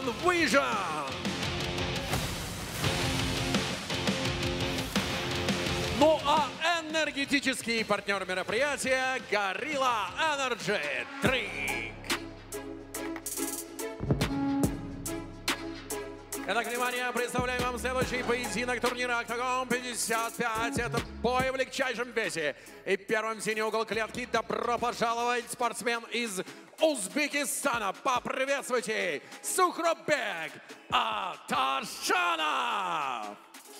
Vision. Ну а энергетический партнер мероприятия Gorilla Energy Drink. Итак, внимание, представляем вам следующий поединок турнира «Октагон 55». Это бой в легчайшем весе. И первым синий угол клетки добро пожаловать спортсмен из Узбекистана. Поприветствуйте Сухробек Аташанов.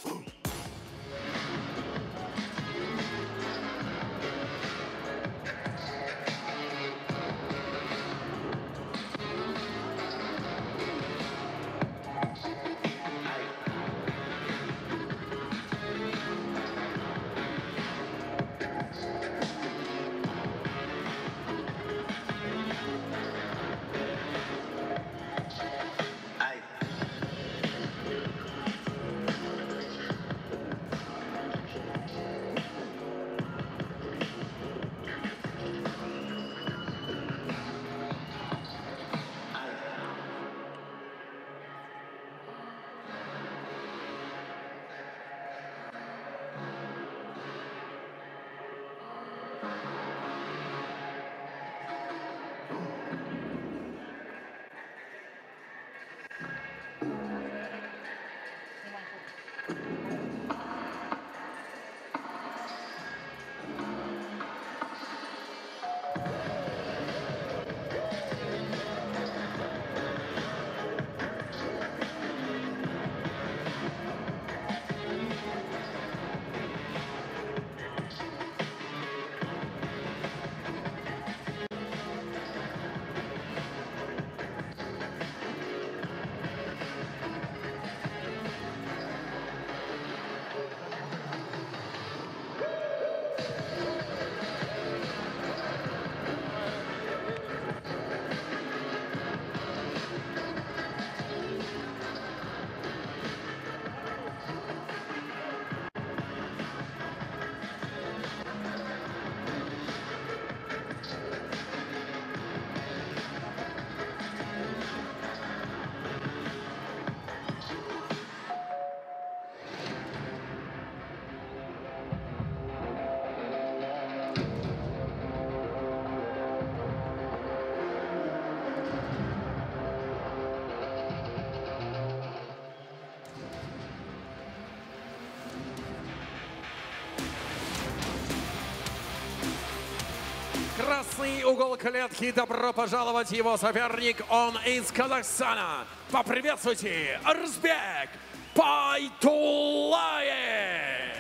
Красный угол клетки. Добро пожаловать его соперник. Он из Казахстана. Поприветствуйте Арзбек Байтуллаев.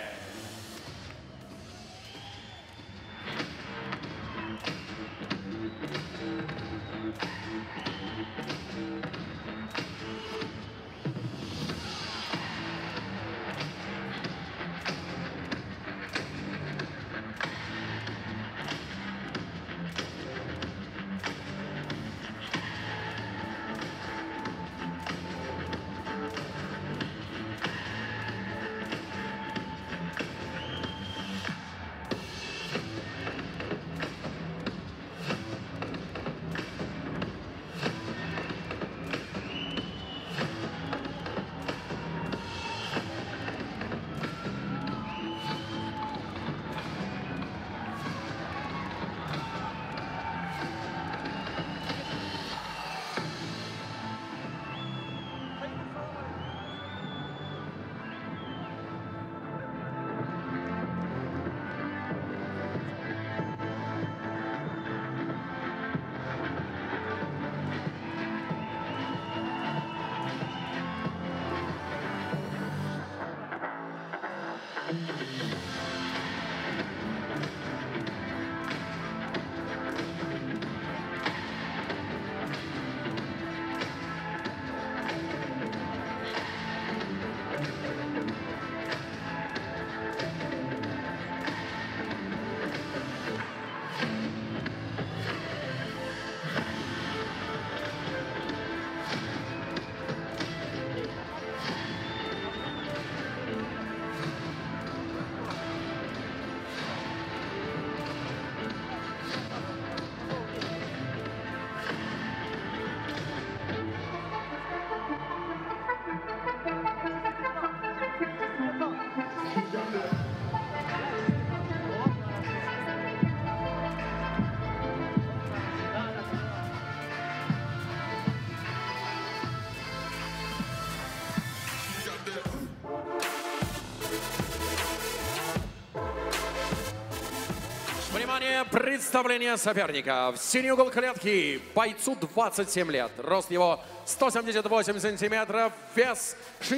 Внимание, представление соперника. В синий угол клетки бойцу 27 лет. Рост его 178 сантиметров, вес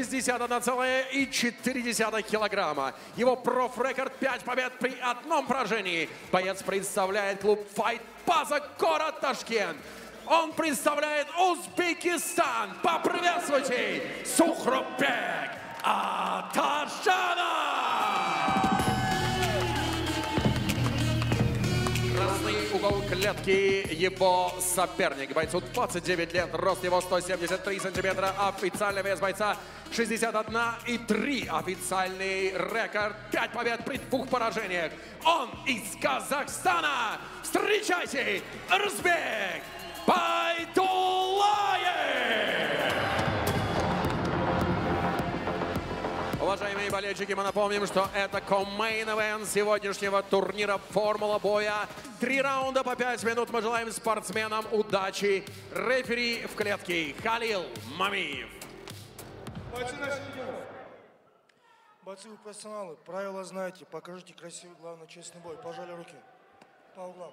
61,4 килограмма. Его профрекорд 5 побед при 1 поражении. Боец представляет клуб Fight База, город Ташкент. Он представляет Узбекистан. Поприветствуйте Сухрубек Аташанов! Красный угол клетки его соперник. Бойцу 29 лет, рост его 173 сантиметра, официальный вес бойца 61,3. Официальный рекорд 5 побед при 2 поражениях. Он из Казахстана. Встречайте, Рзбек Байдуллаев! Уважаемые болельщики, мы напомним, что это коммейн-эвент сегодняшнего турнира «Формула боя». 3 раунда по 5 минут. Мы желаем спортсменам удачи. Рефери в клетке Халил Мамиев. Бойцы, вы профессионалы, правила знаете. Покажите красивый, главный, честный бой. Пожали руки по углам.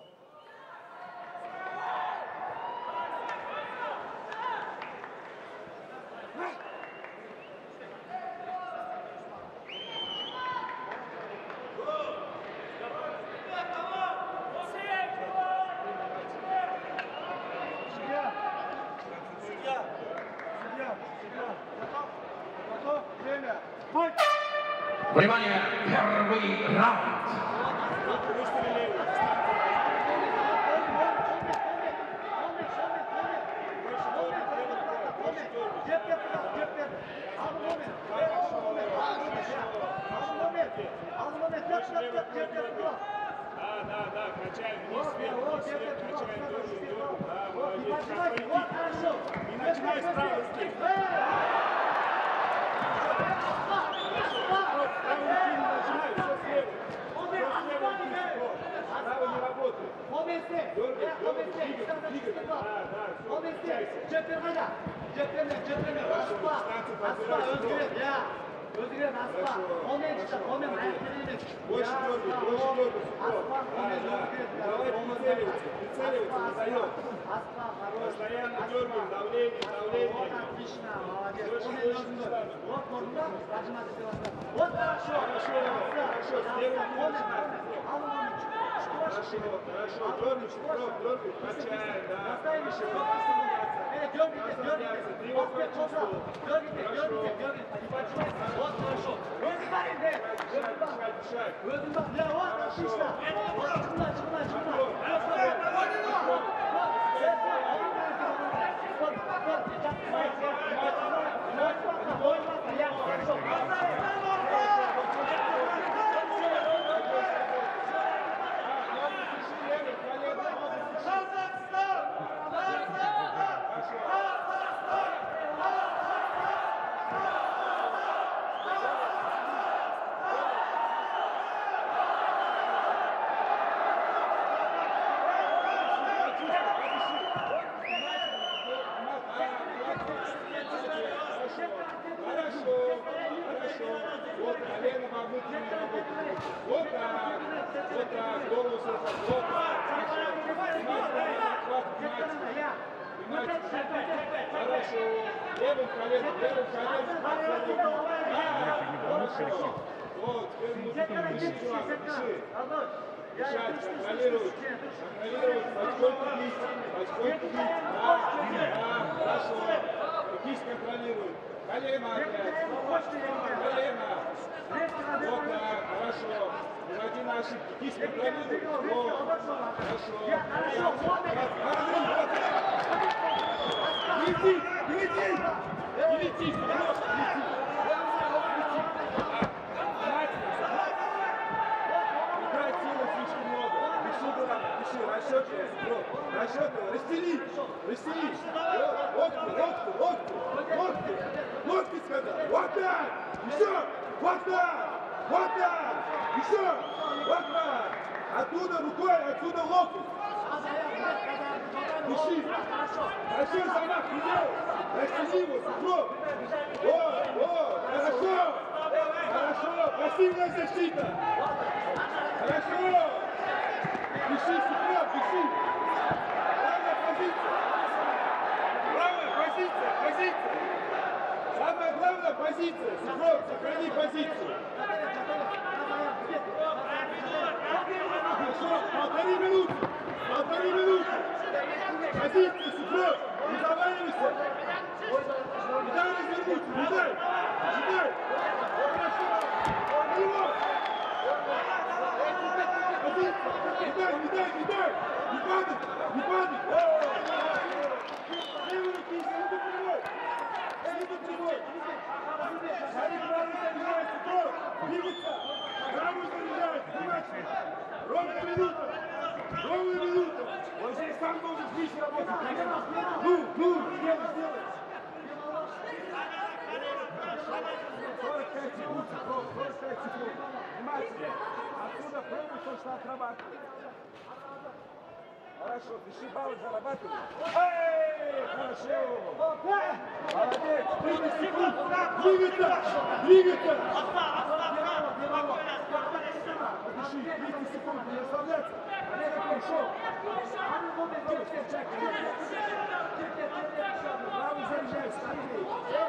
Внимание, первый раунд. Да, качаем вниз, вверх, качаем тоже, да, молодец. И начинай справа руки. Больше дергай, давай прицеливаться, не даем. Постоянно дергаем, давление. Вот хорошо, сделай. Хорошо, дергай, качаем, да. Вот хорошо. Дышать. Вот отлично. Вот колено вовнутрь. Вот так, голову слегка. Вот так. Хорошо. Левым коленом. Хорошо. Вот, теперь дыши. Дышать, контролируй. Потихоньку бить. Да, хорошо. Кисть контролируй. Колено опять. Колено. Вот так, хорошо. Уходи на ошибки. Кисть контролируй. Вот. Хорошо. Не лети. Расчеты, растели, локти сказал, вот так, еще, вот так, еще, вот так, оттуда рукой, отсюда локти, дыши, хорошо, замах, не делай, растели его, сугроб, вот, хорошо, пассивная защита, хорошо. позиция. Самое главное позиция. Сухой, сохрани позицию. Хорошо, 1,5 минуты. 1,5 минуты. Позиция, Сухой. Не заваливайся. Не дай развернуться, не дай. Не дай. Хорошо. Не дай. Не падай. Не падай. Левой руки, снизу прямой. Снизу прямой. Шарик правый заряжает, Сухой. Двигаться. Правый заряжает. Внимательно. Ровная минута. Ровная минута. Он здесь сам должен здесь работать. Ну, сделай. 45 секунд, 45 секунд. Внимательно. Отсюда пробуй то, что отрабатывает. Хорошо, дыши, баллы зарабатывай. Эй, хорошо. Молодец. 30 секунд. Двигаться. Подыши, 30 секунд, не расслабляться. Хорошо. Правый заряжай, скорее.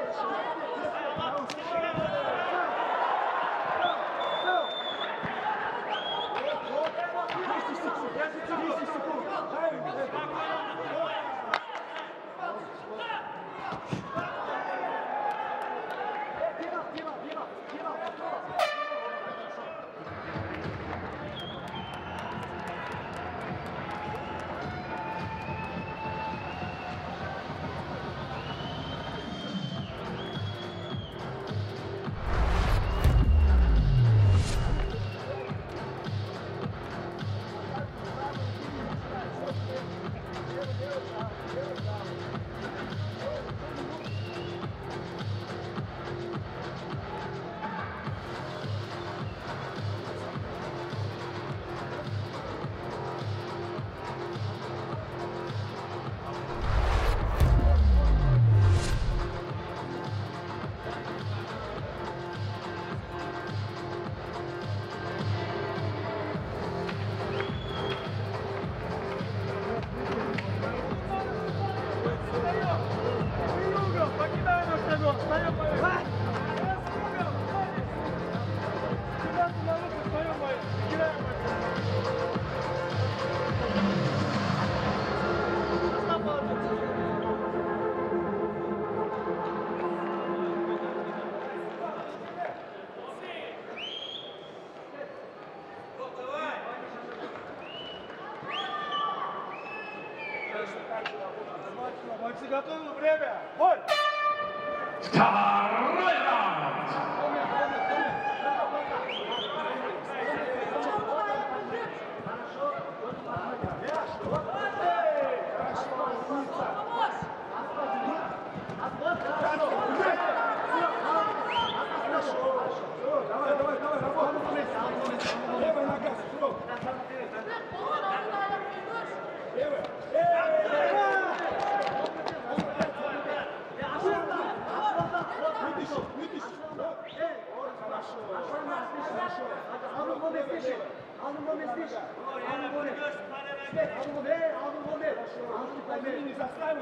Макси, готовы? Время! Бой! Второй раунд! Давай, работай! Левая нога, строк! Левая! Вытащи! Хорошо! Не заставишь!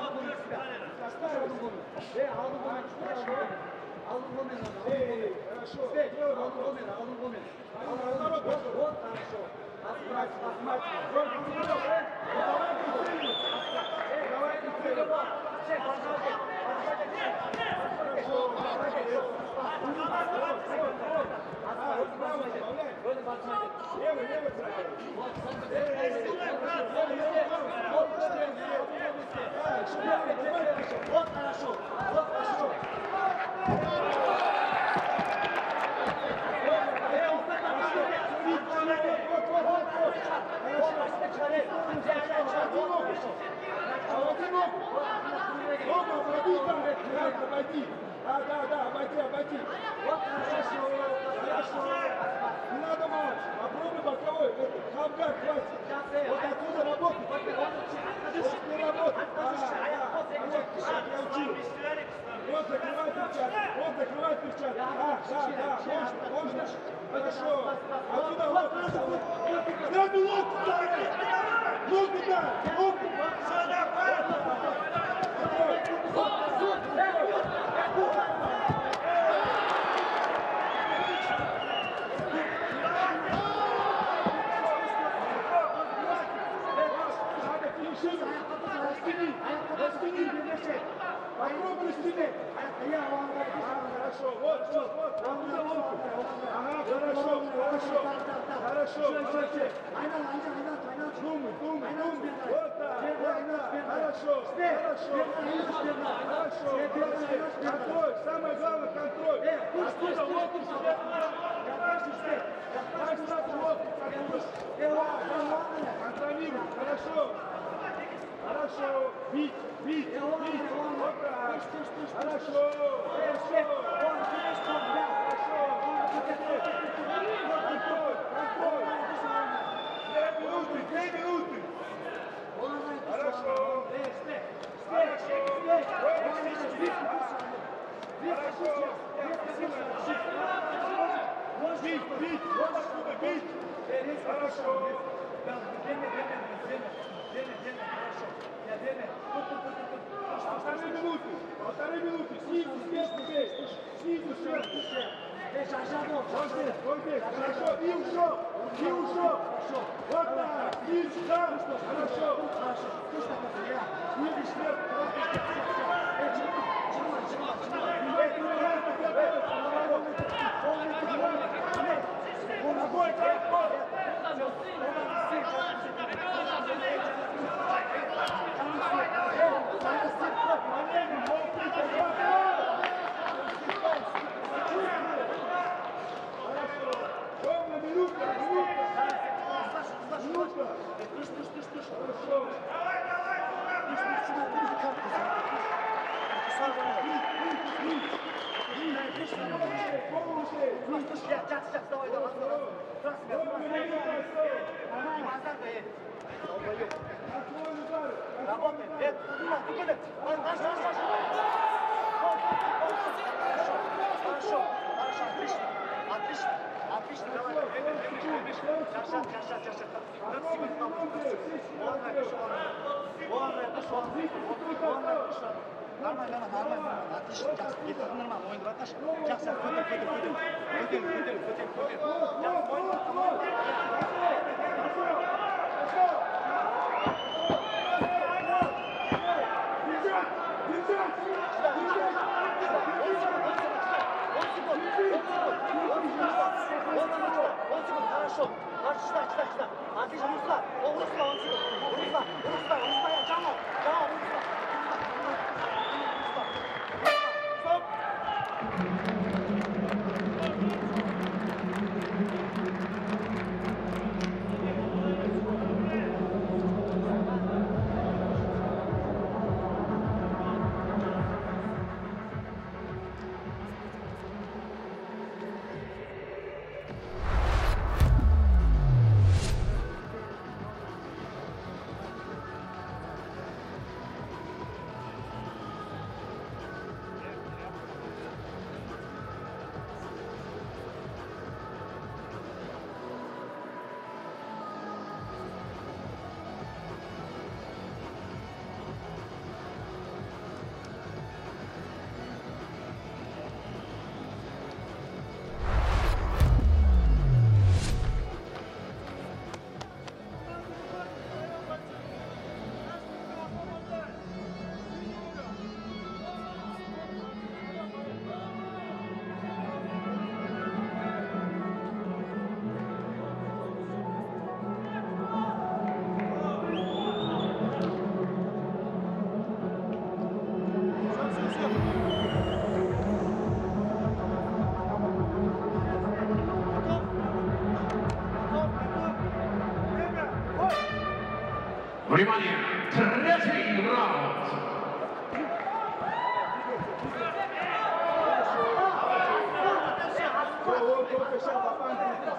Вот хорошо! Обойди! Да, обойди! Вот хорошо! Не надо мало! Попробуй боковой! Хавгар, хватит! Вот отсюда работай! Вот не работай! Я учил! Вот закрывай перчатки! Да, можно! Хорошо! Отсюда локоть! Сразу локоть дай! Локоть дай! Локоть! Хорошо, вот. Ага, хорошо. Молодец. Думай. Вот так. Хорошо. Молодец. Контроль, самое главное контроль. Оттуда локоть себе. Дай сразу локоть. Контролируй, хорошо. Бить. Вот так. Хорошо. 2 минуты. Хорошо. Бить. Вот отсюда, бить. Хорошо. Полторы минуты. Снизу, сверху бей. Снизу, сверху. Вот здесь. Хорошо. И ушел. Вот так. Снизу, да. Хорошо. Снизу, сверху. Отлично, давай. Нормально. Отлично. Нормально. Ойынды баташ. Жақсы. Көтер. Хорошо. Читай. Отлично, Урусла. Джамал. Стоп. Внимание! Третий раунд! Он только сейчас попал,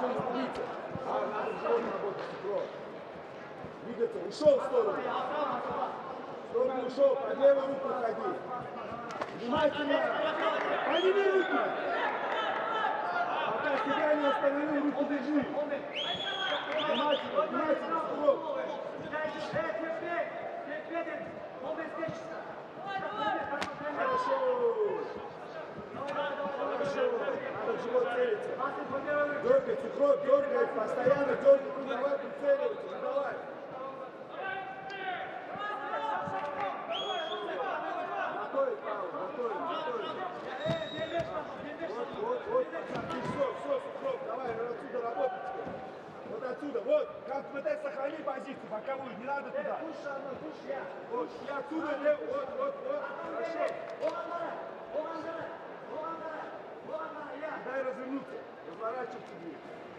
двигаться, ушел в сторону. Ушел, под левую руку ходи. Внимательно. Подними руки. Пока себя не остановил, руку держи. Внимательно, строк. Хорошо. Надо в живот целиться. Дергайте, кровь, дергай, постоянно дергай, давай прицеливайтесь, давай. Готовить, Павел, готовить. Вот, и отсюда лев, вот, хорошо. Дай развернуться, разворачиваться будет.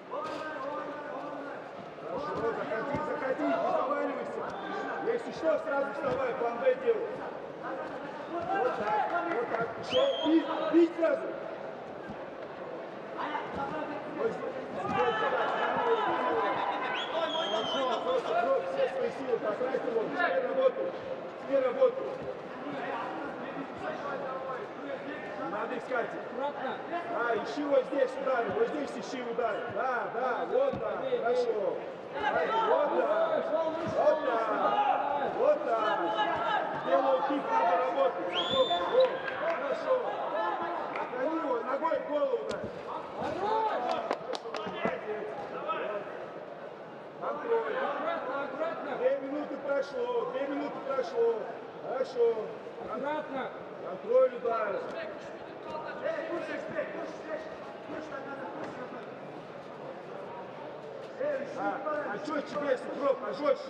Хорошо, заходи, не заваливайся. Если что, сразу вставай, план Б делай. Вот так, еще, бить сразу. Хорошо, все свои силы потратил, все работают. Надо искать. Да, ищи вот здесь удары, вот здесь ищи удары. Да, вот так, хорошо. Вот так. Делал кик, надо работать. Хорошо. Отгони его, ногой в голову дай. Контроль. 2 минуты прошло. Хорошо. Обратно. Контроль удара. А четче весь, Проб, пожестче.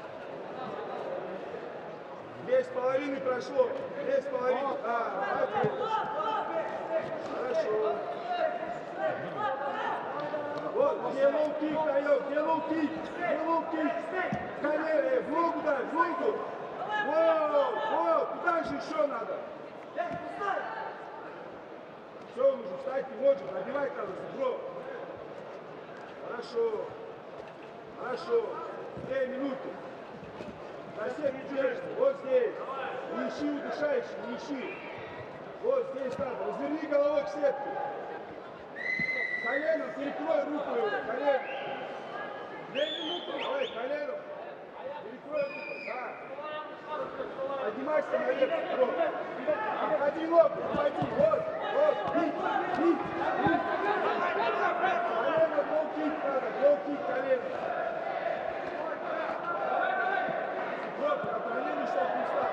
2,5 прошло. 2,5. Хорошо. Вот, где лоу-кик даем, где лоу-кик. Колено, в ногу дай, в ногу. Вот, туда же еще надо. Все, он уже встать не может, набивать надо, Бро. Хорошо. 2 минуты. На всех держишься, вот здесь. Не ищи удушающий, не ищи. Вот здесь надо, разверни головой к сетке. Коленом перекрой руку его, коленом. 2 минуты, давай, коленом. Перекрой руку, да. Поднимайся наверх, Бро. Обходи ногу, обходи, вот, бить. Колено, гол-кик надо, колено. Бро, контролируй, чтобы не встал.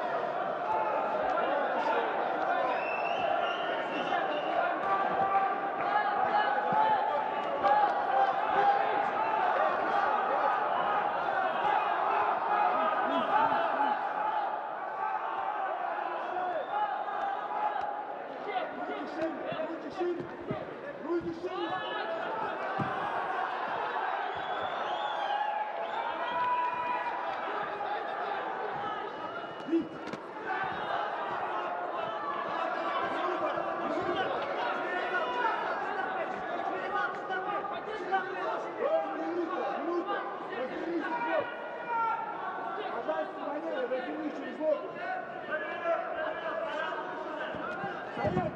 Руки шире. Минута. Развернись, блок. Пожалуйста, манера, развернись через блок. Стоять!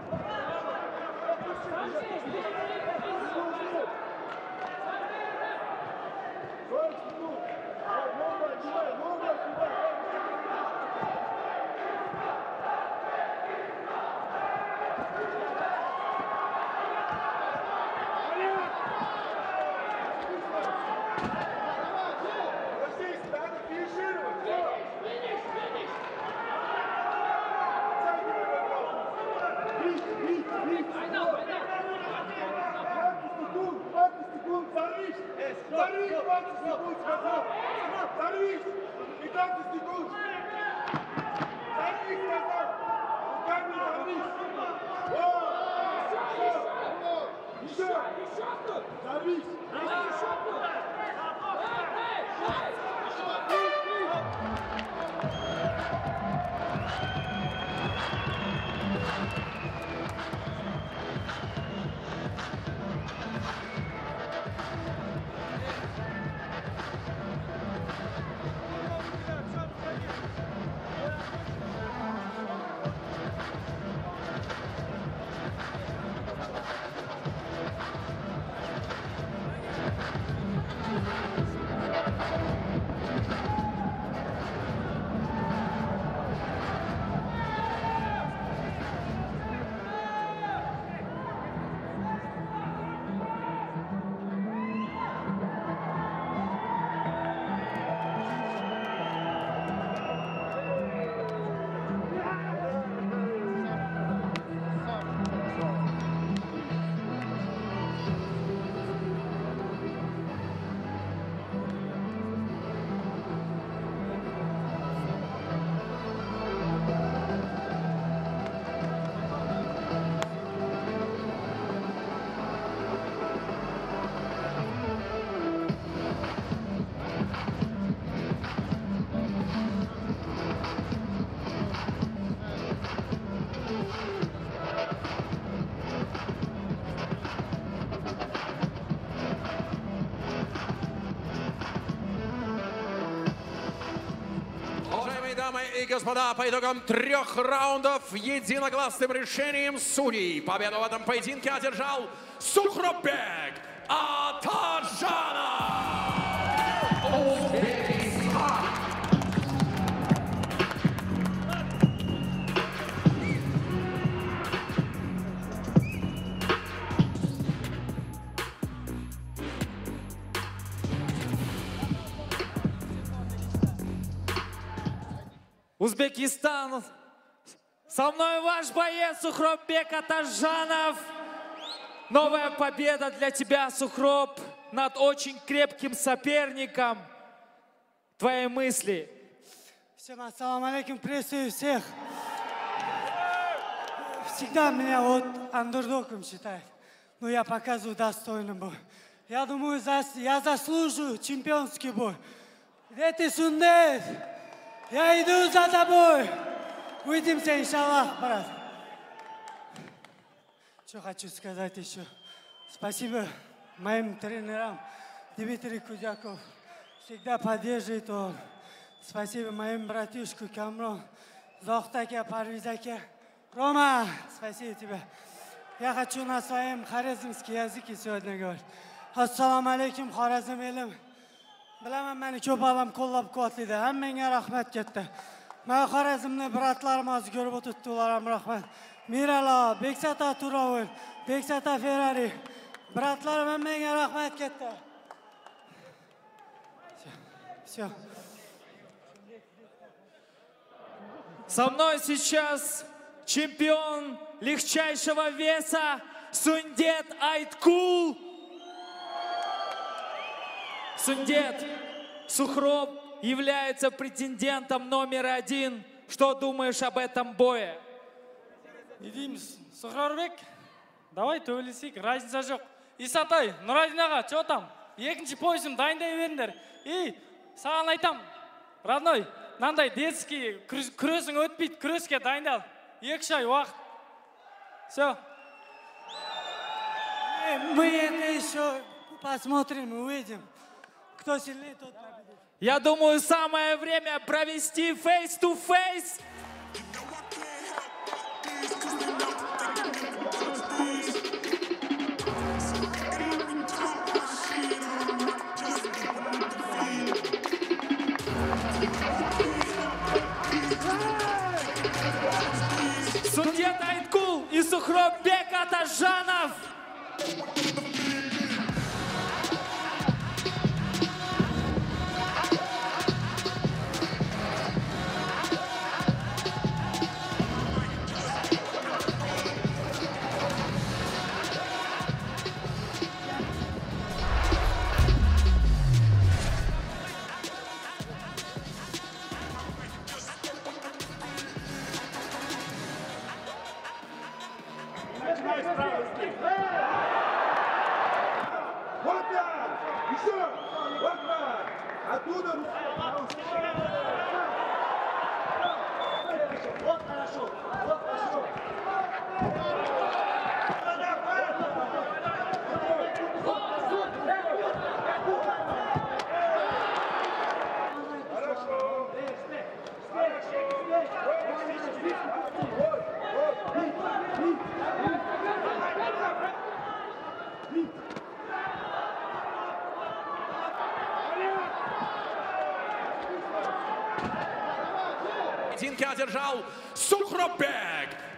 Зарвись, 20 секунд, сказал! Зарвись! 15 секунд! Зарвись, сказал! Руками зарвись! Еще! Зарвись! и господа, по итогам 3 раундов единогласным решением судей победу в этом поединке одержал Сухробек Атажанов. Узбекистан. Со мной ваш боец Сухробек Атажанов. Новая победа для тебя, Сухроб, над очень крепким соперником. Твои мысли? Всем ассаламу алейкум, приветствую всех. Всегда меня вот андердогом считают. Но я показываю достойный бой. Я думаю, я заслуживаю чемпионский бой. Где ты, Сундет? Я иду за тобой. Увидимся, иншаллах, брат. Что хочу сказать еще. Спасибо моим тренерам. Дмитрий Кудяков всегда поддерживает он. Спасибо моим братишку Камрон, Зохтаке, Парвизаке. Рома, спасибо тебе. Я хочу на своем хорезмском языке сегодня говорить. Ассаламу алейкум, Хорезм елим. Bilaman meni ko'p odam qo'llab-quvvatlaydi. Hammaga rahmat katta. Men Xorazmni bratlarim hozir ko'rib o'tibdi, ular ham rahmat. Miralo, Beksata Turovil, Beksata Ferrari. Bratlarim hammaga rahmat katta. Всё. Со мной сейчас чемпион легчайшего веса Сундет Айткул. Сундет, Сухроб является претендентом номер 1. Что думаешь об этом бое? Идеміз, Сухробек, давай төбелесейік, разница жоқ. Исатай, Нұрайдин аға, че там? Екінші поясым дайындай беріңдер. Саған айтам, родной, мынандай детский күресің өтпейді, күреске дайындал. 2 ай уақыт. Все. Мы это еще посмотрим, увидим. Кто сильнее, тот победит. Я думаю, самое время провести face-to-face. Сундет Айткул и Сухробек Атажанов. Вот так! Еще! Вот так! Оттуда! Вот хорошо! Вот хорошо! Поединки одержал Сухробек